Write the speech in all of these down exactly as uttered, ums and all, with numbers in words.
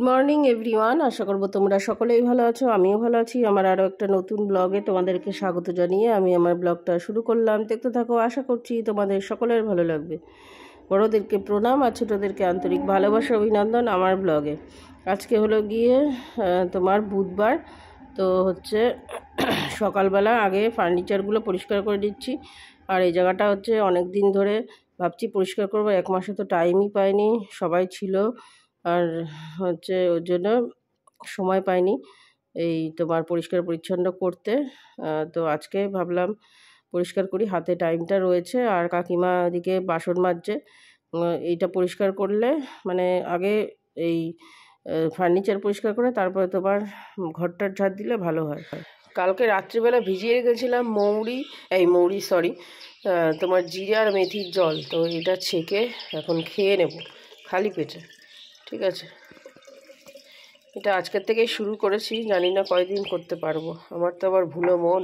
Morning everyone, আশা করব তোমরা সকলেই ভালো আছো। আমিও ভালো আছি। আমার আরও একটা নতুন ব্লগে তোমাদেরকে স্বাগত জানিয়ে আমি আমার ব্লগটা শুরু করলাম। দেখতে থাকো, আশা করছি তোমাদের সকলের ভালো লাগবে। বড়োদেরকে প্রণাম আর ছোটোদেরকে আন্তরিক ভালোবাসা অভিনন্দন আমার ব্লগে। আজকে হলো গিয়ে তোমার বুধবার, তো হচ্ছে সকালবেলা আগে ফার্নিচারগুলো পরিষ্কার করে দিচ্ছি। আর এই জায়গাটা হচ্ছে অনেক দিন ধরে ভাবছি পরিষ্কার করবো, এক মাসে তো টাইমই পাইনি, সবাই ছিল আর হচ্ছে ওর জন্য সময় পাইনি এই তোমার পরিষ্কার পরিচ্ছন্ন করতে। তো আজকে ভাবলাম পরিষ্কার করি, হাতে টাইমটা রয়েছে। আর কাকিমা এদিকে বাসন মাজছে। এইটা পরিষ্কার করলে মানে আগে এই ফার্নিচার পরিষ্কার করে তারপরে তোমার ঘরটার ঝাড় দিলে ভালো হয়। কালকে রাত্রিবেলা ভিজিয়ে রেখেছিলাম মৌরি এই মৌরি সরি তোমার জিরে আর মেথির জল, তো এটা ছেঁকে এখন খেয়ে নেব খালি পেটে, ঠিক আছে? এটা আজকের থেকেই শুরু করেছি, জানি না কয়দিন করতে পারবো, আমার তো আবার ভুলো মন।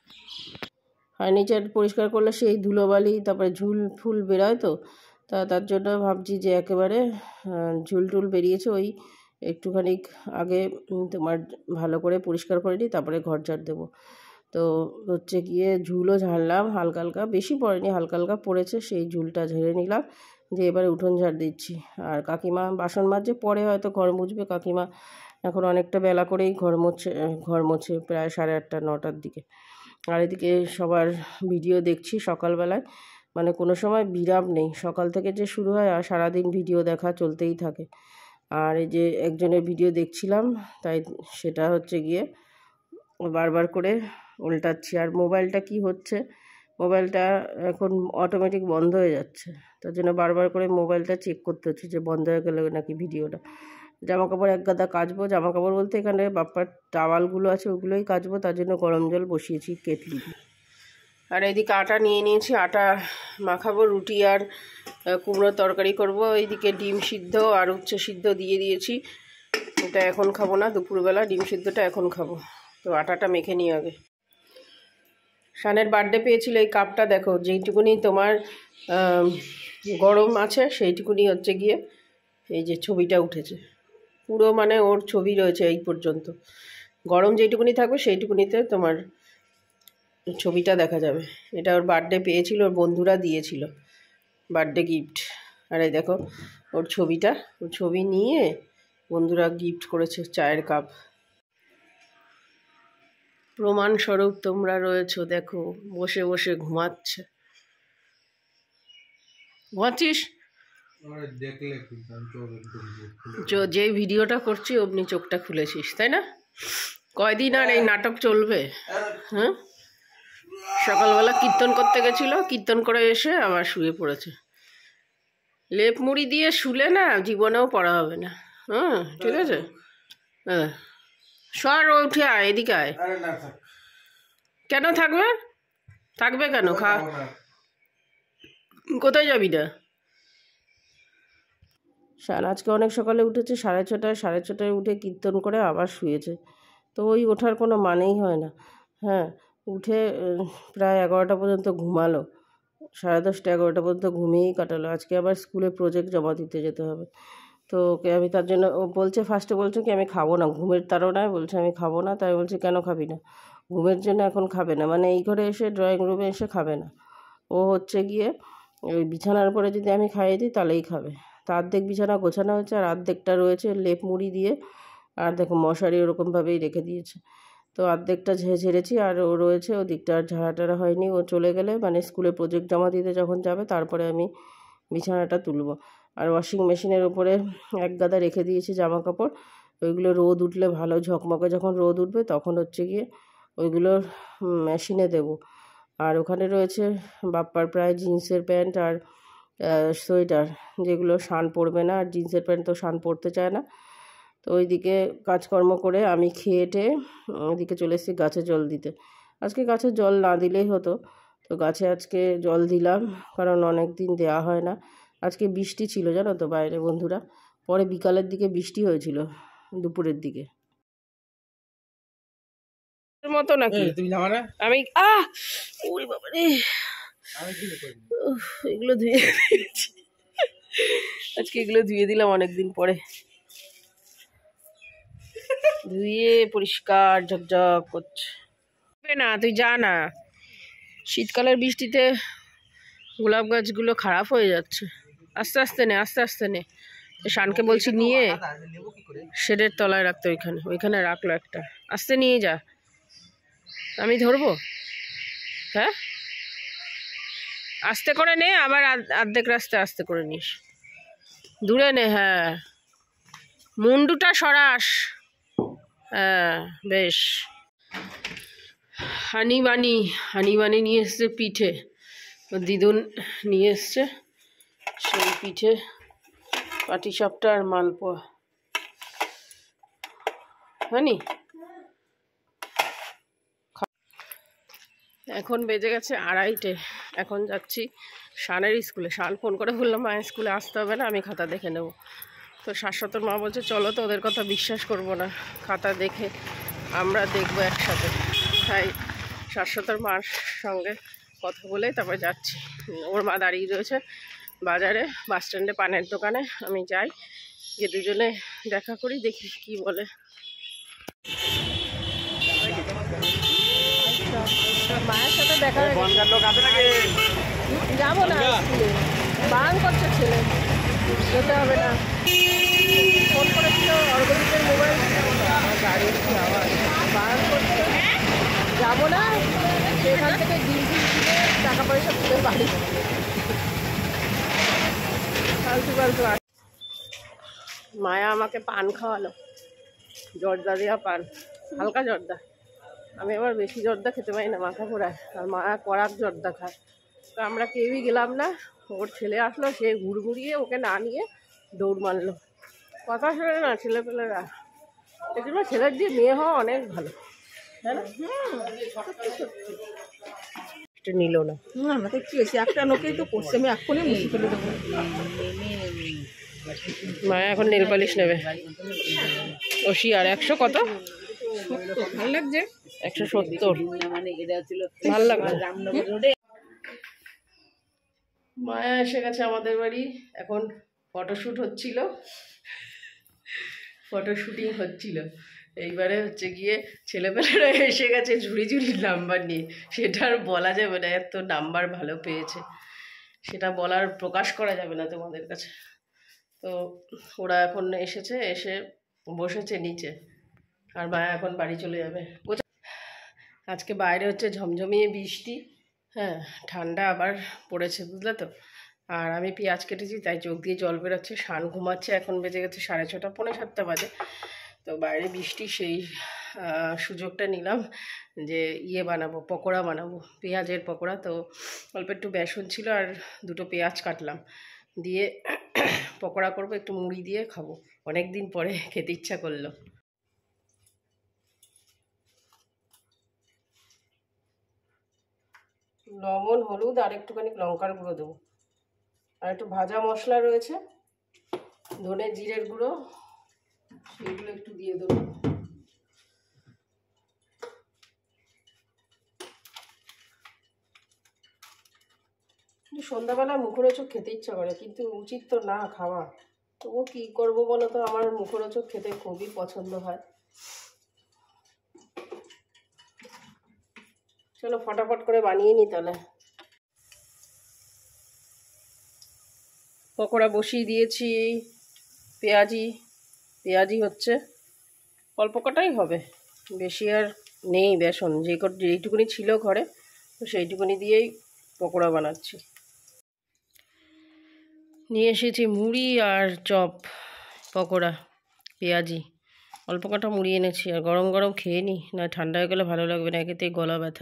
ফার্নিচার পরিষ্কার করলে সেই ধুলোবালি তারপরে ঝুল ফুল বেরোয়, তো তা তার জন্য ভাবছি যে একেবারে ঝুল টুল বেরিয়েছে ওই একটুখানি আগে তোমার ভালো করে পরিষ্কার করে নিই, তারপরে ঘর ঝাড় দেবো। তো হচ্ছে গিয়ে ঝুলও ঝাড়লাম, হালকা হালকা, বেশি পড়েনি, হালকা হালকা পড়েছে, সেই ঝুলটা ঝেড়ে নিলাম, দিয়ে এবারে উঠোন ঝাড় দিচ্ছি। আর কাকিমা বাসন মাজছে, পরে হয়তো ঘর মুছবে। কাকিমা এখন অনেকটা বেলা করেই ঘর মোছে ঘর মোছে প্রায় সাড়ে আটটা নটার দিকে। আর এদিকে সবার ভিডিও দেখছি সকালবেলায়, মানে কোনো সময় বিরাম নেই, সকাল থেকে যে শুরু হয় আর সারাদিন ভিডিও দেখা চলতেই থাকে। আর এই যে একজনের ভিডিও দেখছিলাম, তাই সেটা হচ্ছে গিয়ে বারবার করে উল্টাচ্ছি। আর মোবাইলটা কি হচ্ছে, মোবাইলটা এখন অটোমেটিক বন্ধ হয়ে যাচ্ছে, তার জন্য বারবার করে মোবাইলটা চেক করতে হচ্ছে যে বন্ধ হয়ে গেলে নাকি ভিডিওটা। জামা কাপড় এক গাদা কাচবো, জামা কাপড় বলতে এখানে বাপ্পার টাওয়ালগুলো আছে ওগুলোই কাচবো, তার জন্য গরম জল বসিয়েছি কেটলি। আর এইদিকে আটা নিয়ে নিয়েছি, আটা মাখাবো, রুটি আর কুমড়োর তরকারি করব। এইদিকে ডিম সিদ্ধ আর উচ্ছে সিদ্ধ দিয়ে দিয়েছি, এটা এখন খাবো না, দুপুরবেলা ডিম সিদ্ধটা এখন খাবো। তো আটাটা মেখে নিই আগে। শানের বার্থডে পেয়েছিল এই কাপটা, দেখো যেইটুকুনি তোমার গরম আছে সেইটুকুনি হচ্ছে গিয়ে এই যে ছবিটা উঠেছে, পুরো মানে ওর ছবি রয়েছে এই পর্যন্ত। গরম যেইটুকুনি থাকবে সেইটুকুনিতে তোমার ছবিটা দেখা যাবে। এটা ওর বার্থডে পেয়েছিল, ওর বন্ধুরা দিয়েছিল বার্থডে গিফট। আর এই দেখো ওর ছবিটা, ওর ছবি নিয়ে বন্ধুরা গিফট করেছে চায়ের কাপ। প্রমাণস্বরূপ তোমরা রয়েছো, দেখো বসে বসে ঘুমাচ্ছে। ঘুমাচ্ছিস? যে ভিডিওটা করছি অমনি চোখটা খুলেছিস, তাই না? কয়দিন আর এই নাটক চলবে? হ্যাঁ, সকালবেলা কীর্তন করতে গেছিল, কীর্তন করে এসে আবার শুয়ে পড়েছে। লেপ মুড়ি দিয়ে শুলে না জীবনেও পড়া হবে না। হ্যাঁ ঠিক আছে, হ্যাঁ সর উঠে আয়, এদিকে আয়। কেন থাকবে? থাকবে কেন? খা, কোথায় যাবি না? আজকে অনেক সকালে উঠেছে, সাড়ে ছটায় সাড়ে ছটায় উঠে কীর্তন করে আবার শুয়েছে। তো ওই ওঠার কোনো মানেই হয় না। হ্যাঁ, উঠে প্রায় এগারোটা পর্যন্ত ঘুমালো, সাড়ে দশটা এগারোটা পর্যন্ত ঘুমিয়েই কাটালো। আজকে আবার স্কুলে প্রজেক্ট জমা দিতে যেতে হবে, তো ওকে আমি তার জন্য, ও বলছে ফার্স্টে বলছে কি আমি খাবো না, ঘুমের তাড়নায় বলছে আমি খাবো না। তাই বলছে কেন খাবি না? ঘুমের জন্য এখন খাবে না, মানে এই ঘরে এসে ড্রয়িং রুমে এসে খাবে না। ও হচ্ছে গিয়ে ওই বিছানার উপরে যদি আমি খাইয়ে দিই তাহলেই খাবে। তো অর্ধেক বিছানা গোছানো হয়েছে আর অর্ধেকটা রয়েছে লেপ মুড়ি দিয়ে, আর দেখো মশারি ওরকমভাবেই রেখে দিয়েছে। তো অর্ধেকটা ঝেড়েছি আর ও রয়েছে, ওদিকটা আর ঝাড়াটারা হয়নি। ও চলে গেলে মানে স্কুলে প্রজেক্ট জমা দিতে যখন যাবে তারপরে আমি বিছানাটা তুলব। আর ওয়াশিং মেশিনের উপরে এক গাদা রেখে দিয়েছি জামা কাপড়, ওইগুলো রোদ উঠলে ভালো ঝকমকে যখন রোদ উঠবে তখন হচ্ছে গিয়ে ওইগুলো মেশিনে দেব। আর ওখানে রয়েছে বাপ্পার প্রায় জিন্সের প্যান্ট আর সোয়েটার, যেগুলো শান পড়বে না, আর জিন্সের প্যান্ট তো শান পড়তে চায় না। তো ওইদিকে কাজকর্ম করে আমি খেয়ে টেয়ে ওইদিকে চলে এসেছি গাছে জল দিতে। আজকে গাছে জল না দিলেই হতো, তো গাছে আজকে জল দিলাম, কারণ অনেক দিন দেওয়া হয় না। আজকে বৃষ্টি ছিল জানো তো বাইরে বন্ধুরা, পরে বিকালের দিকে বৃষ্টি হয়েছিল দুপুরের দিকে মতো নাকি। আমি আহ ওরে বাবা রে, এগুলো ধুয়ে দিয়েছি, আজকে এগুলো ধুয়ে দিলাম অনেকদিন পরে। ধুয়ে পরিষ্কার ঝকঝক করছে না। তুই যা না, শীতকালের বৃষ্টিতে গোলাপ গাছগুলো খারাপ হয়ে যাচ্ছে। আস্তে আস্তে নে, আস্তে আস্তে নে। শানকে বলছি নিয়ে শেডের তলায় রাখতে, ওইখানে ওইখানে রাখলো একটা। আস্তে নিয়ে যা, আমি ধরবো। হ্যাঁ আস্তে করে নে, আবার অর্ধেক রাস্তা আস্তে করে নিস, দূরে নে। হ্যাঁ মুন্ডুটা সরাস। হ্যাঁ বেশ। হানি বানি হানি বানি নিয়ে এসছে পিঠে, দিদুন নিয়ে এসছে সেই পিঠে, পাটিসাপটা আর মালপোয়া। হানি এখন বেজে গেছে আড়াইটে, এখন যাচ্ছি শানের স্কুলে। শান ফোন করে বললাম মা স্কুলে আসতে হবে না, আমি খাতা দেখে নেব। তো শাশ্বতর মা বলছে চলো, তো ওদের কথা বিশ্বাস করব না, খাতা দেখে আমরা দেখবো একসাথে। তাই শাশ্বতর মার সঙ্গে কথা বলে তারপর যাচ্ছি। ওর মা দাঁড়িয়ে রয়েছে বাজারে, বাস স্ট্যান্ডে পানের দোকানে। আমি যাই, গিয়ে দুজনে দেখা করি, দেখি কি বলে। মায়ের সাথে দেখা যাবো না, বারণ করছে ছেলে, যেতে হবে না। ফোন করেছিল অর্গনিকের মোবাইল, গাড়ির আওয়াজ, বারণ করছে যাবো না। সেখান থেকে ডিল ডিল কিনে টাকা পয়সা তুলে বাড়ি ফালতু ফালতু। মায়া আমাকে পান খাওয়ালো, জর্দা দেওয়া পান, হালকা জর্দা। আমি আবার বেশি জর্দা খেতে পারি না, মাথা ঘোরায়। আর মায়া কড়াক জর্দা খায়। তো আমরা কেউই গেলাম না, ওর ছেলে আসলো, সে ঘুরঘুরিয়ে ওকে না নিয়ে দৌড় মারলো। কথা শোনে না ছেলেপেলেরা, এই জন্য ছেলের দিয়ে মেয়ে হওয়া অনেক ভালো, তাই না? একটু নিল না, আমাকে কি হয়েছে, একটা লোকেই তো করছে, আমি এক্ষুনি মুছে ফেলে দেবো। মায়া এখন নেল পালিশ নেবে, ওশি। আর একশো কত ভালো লাগছে, একশো সত্তর ভালো লাগছে। মায়া এসে গেছে আমাদের বাড়ি, এখন ফটোশ্যুট হচ্ছিল, ফটো শুটিং হচ্ছিল। এইবারে হচ্ছে গিয়ে ছেলেপেলেরা এসে গেছে ঝুড়ি ঝুড়ি নাম্বার নিয়ে, সেটা আর বলা যাবে না, এত নাম্বার ভালো পেয়েছে, সেটা বলার প্রকাশ করা যাবে না তোমাদের কাছে। তো ওরা এখন এসেছে, এসে বসেছে নিচে, আর মায়া এখন বাড়ি চলে যাবে। আজকে বাইরে হচ্ছে ঝমঝমিয়ে বৃষ্টি, হ্যাঁ ঠান্ডা আবার পড়েছে, বুঝলে তো। আর আমি পেঁয়াজ কেটেছি, তাই চোখ দিয়ে জল বেরোচ্ছে। শান ঘুমাচ্ছে, এখন বেজে গেছে সাড়ে ছটা, পৌনে সাতটা বাজে। তো বাইরে বৃষ্টি, সেই সুযোগটা নিলাম যে ইয়ে বানাবো, পকোড়া বানাবো, পেঁয়াজের পকোড়া। তো অল্প একটু বেসন ছিল আর দুটো পেঁয়াজ কাটলাম, দিয়ে পকোড়া করবো, একটু মুড়ি দিয়ে খাবো। অনেক দিন পরে খেতে ইচ্ছা করলো। লবণ, হলুদ আর একটুখানি লঙ্কার গুঁড়ো দেবো, আর একটু ভাজা মশলা রয়েছে, ধনে জিরের গুঁড়ো, সেগুলো একটু দিয়ে দেবো। সন্ধ্যাবেলা মুখরোচক খেতে ইচ্ছা করে, কিন্তু উচিত তো না খাওয়া, তবু কি করবো বলো তো, আমার মুখরোচক খেতে খুবই পছন্দ হয়। চলো ফটাফট করে বানিয়ে নিই তাহলে। পকোড়া বসিয়ে দিয়েছি, পেঁয়াজি পেঁয়াজি হচ্ছে, অল্প কটাই হবে, বেশি আর নেই বেসন, যে যেইটুকুনি ছিল ঘরে, তো সেইটুকুনি দিয়েই পকোড়া বানাচ্ছি। নিয়ে এসেছি মুড়ি আর চপ, পকোড়া, পেঁয়াজি, অল্প কটা মুড়ি এনেছি। আর গরম গরম খেয়ে নিই, না ঠান্ডা হয়ে গেলে ভালো লাগবে না, একেতেই গলা ব্যথা।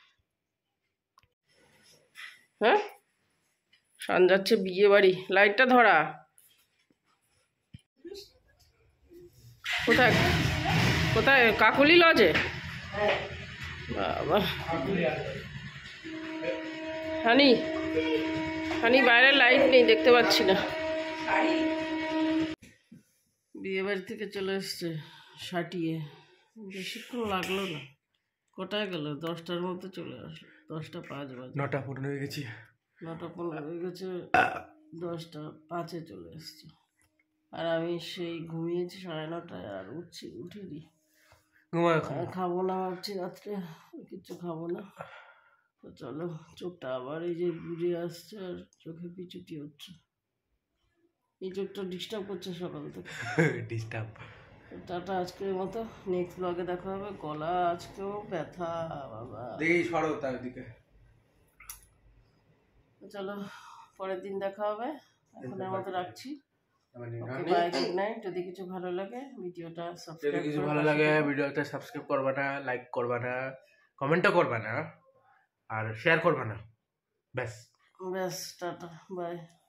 হ্যাঁ শান যাচ্ছে বিয়ে বাড়ি, লাইটটা ধরা। কোথায় কোথায় কাকুলি লজে? বাবা হানি, হানি বাইরে লাইট নেই, দেখতে পাচ্ছি না। বিয়ে বাড়ি থেকে চলে এসছে সাটিয়ে, বেশিক্ষণ লাগলো না। কোথায় গেল? দশটার মধ্যে চলে আসলো, দশটা পাঁচ বাজে, নটা পনেরো হয়ে গেছি, নটা পনেরো হয়ে গেছে, দশটা পাঁচে চলে এসছে। আর আমি সেই ঘুমিয়েছি সাড়ে নটায়, আর উঠছি উঠিনি, ঘুমায় খাবো না ভাবছি রাত্রে, কিছু খাবো না। তো চলো, চোখটা আবার এই যে বুঝে আসছে আর চোখে পিছুটি হচ্ছে, এই চোখটা ডিস্টার্ব করছে সকাল থেকে। ডিস্টার্ব। টাটা আজকের মতো, নেক্সট ব্লগে দেখা হবে। গলা আজকেও ব্যথা বাবা, দেখি সরো তার দিকে। চলো পরের দিন দেখা হবে, এখনের মতো রাখছি। ওকে যদি বাই, গুড নাইট। যদি কিছু ভালো লাগে ভিডিওটা সাবস্ক্রাইব, কিছু ভালো লাগে ভিডিওটা সাবস্ক্রাইব করবা না, লাইক করবা না, কমেন্টও করবা না, আর শেয়ার করবা না। ব্যাস ব্যাস, টাটা বাই।